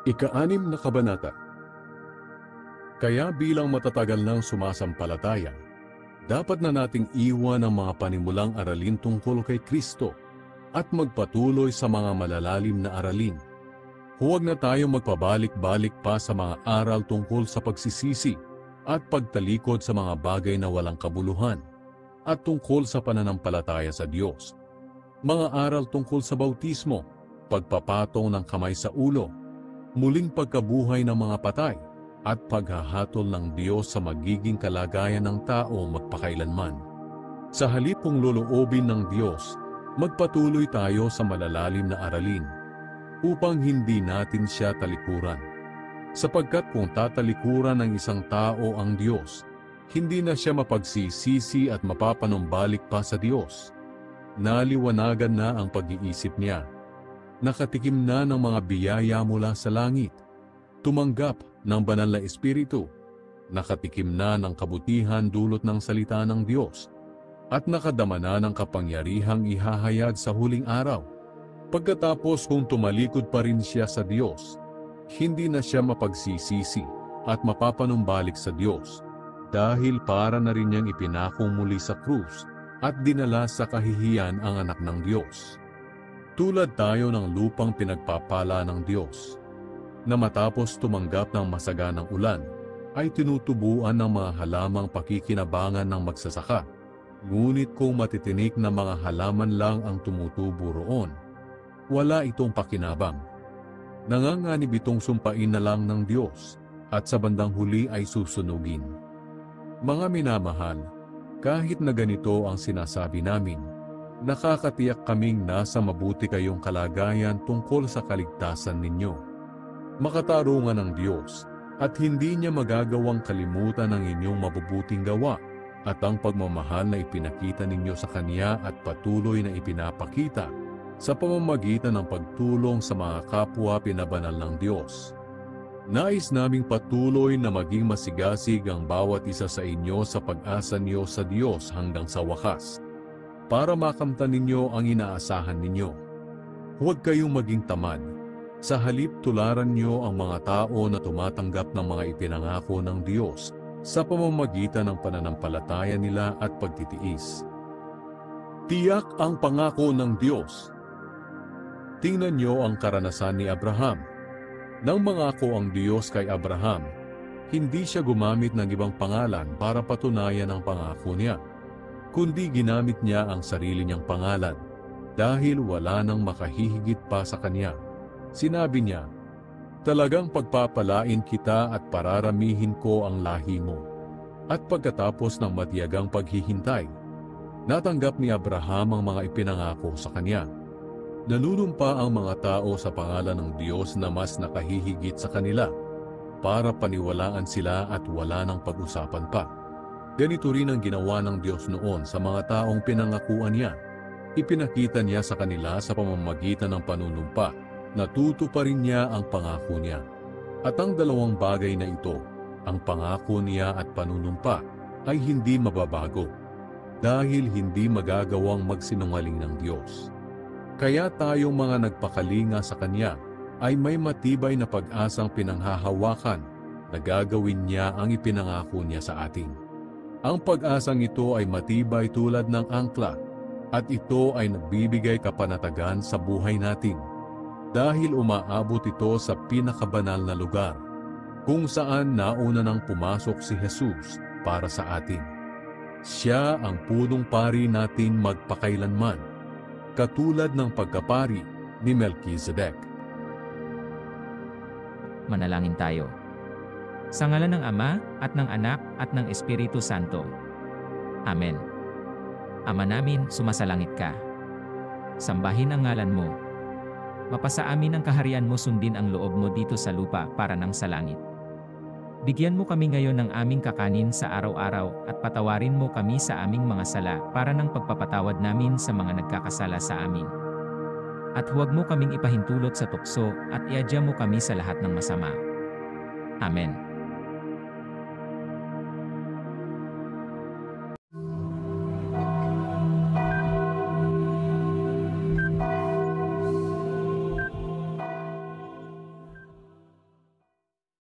Ika-6 na kabanata. Kaya bilang matatagal ng sumasampalataya, dapat na nating iwan ang mga panimulang aralin tungkol kay Kristo at magpatuloy sa mga malalalim na aralin. Huwag na tayong magpabalik-balik pa sa mga aral tungkol sa pagsisisi at pagtalikod sa mga bagay na walang kabuluhan at tungkol sa pananampalataya sa Diyos. Mga aral tungkol sa bautismo, pagpapatong ng kamay sa ulo, muling pagkabuhay ng mga patay, at paghahatol ng Diyos sa magiging kalagayan ng tao magpakailanman. Sa halip kong loloobin ng Diyos, magpatuloy tayo sa malalalim na aralin upang hindi natin siya talikuran. Sapagkat kung tatalikuran ng isang tao ang Diyos, hindi na siya mapagsisisi at mapapanumbalik pa sa Diyos. Naliwanagan na ang pag-iisip niya. Nakatikim na ng mga biyaya mula sa langit. Tumanggap ng banal na Espiritu. Nakatikim na ng kabutihan dulot ng salita ng Diyos. At nakadama na ng kapangyarihang ihahayag sa huling araw. Pagkatapos kung tumalikod pa rin siya sa Diyos, hindi na siya mapagsisisi at mapapanumbalik sa Diyos. Dahil para na rin niyang ipinakong muli sa krus at dinala sa kahihiyan ang anak ng Diyos. Tulad tayo ng lupang pinagpapala ng Diyos, na matapos tumanggap ng masaganang ulan, ay tinutubuan ng mga halamang pakikinabangan ng magsasaka. Ngunit kung matitinik na mga halaman lang ang tumutubo roon, wala itong pakinabang. Nanganganib itong sumpain na lang ng Diyos, at sa bandang huli ay susunugin. Mga minamahal, kahit na ganito ang sinasabi namin, nakakatiyak kaming nasa mabuti kayong kalagayan tungkol sa kaligtasan ninyo. Makatarungan ng Diyos, at hindi niya magagawang kalimutan ang inyong mabubuting gawa at ang pagmamahal na ipinakita ninyo sa Kanya at patuloy na ipinapakita sa pamamagitan ng pagtulong sa mga kapwa pinabanal ng Diyos. Nais naming patuloy na maging masigasig ang bawat isa sa inyo sa pag-asa niyo sa Diyos hanggang sa wakas, para makamtan ninyo ang inaasahan ninyo. Huwag kayong maging tamad. Sa halip tularan niyo ang mga tao na tumatanggap ng mga ipinangako ng Diyos sa pamamagitan ng pananampalataya nila at pagtitiis. Tiyak ang pangako ng Diyos. Tingnan niyo ang karanasan ni Abraham. Nang mangako ang Diyos kay Abraham, hindi siya gumamit ng ibang pangalan para patunayan ang pangako niya, kundi ginamit niya ang sarili niyang pangalan dahil wala nang makahihigit pa sa kanya. Sinabi niya, "Talagang pagpapalain kita at pararamihin ko ang lahi mo." At pagkatapos ng matiyagang paghihintay, natanggap ni Abraham ang mga ipinangako sa kanya. Nanunumpa ang mga tao sa pangalan ng Diyos na mas nakahihigit sa kanila, para paniwalaan sila at wala nang pag-usapan pa. Ganito rin ang ginawa ng Diyos noon sa mga taong pinangakuan niya. Ipinakita niya sa kanila sa pamamagitan ng panunumpa. Natutuparin niya ang pangako niya. At ang dalawang bagay na ito, ang pangako niya at panunumpa, ay hindi mababago, dahil hindi magagawang magsinungaling ng Diyos. Kaya tayong mga nagpakalinga sa Kanya ay may matibay na pag-asang pinanghahawakan na gagawin niya ang ipinangako niya sa atin. Ang pag-asang ito ay matibay tulad ng angkla, at ito ay nagbibigay kapanatagan sa buhay natin. Dahil umaabot ito sa pinakabanal na lugar, kung saan nauna nang pumasok si Jesus para sa atin. Siya ang punong pari natin magpakailanman, katulad ng pagkapari ni Melchizedek. Manalangin tayo. Sa ngalan ng Ama, at ng Anak, at ng Espiritu Santo. Amen. Ama namin, sumasalangit ka. Sambahin ang ngalan mo. Mapasa amin ang kaharian mo, sundin ang loob mo dito sa lupa para nang sa langit. Bigyan mo kami ngayon ng aming kakanin sa araw-araw at patawarin mo kami sa aming mga sala para ng pagpapatawad namin sa mga nagkakasala sa amin. At huwag mo kaming ipahintulot sa tukso at iadya mo kami sa lahat ng masama. Amen.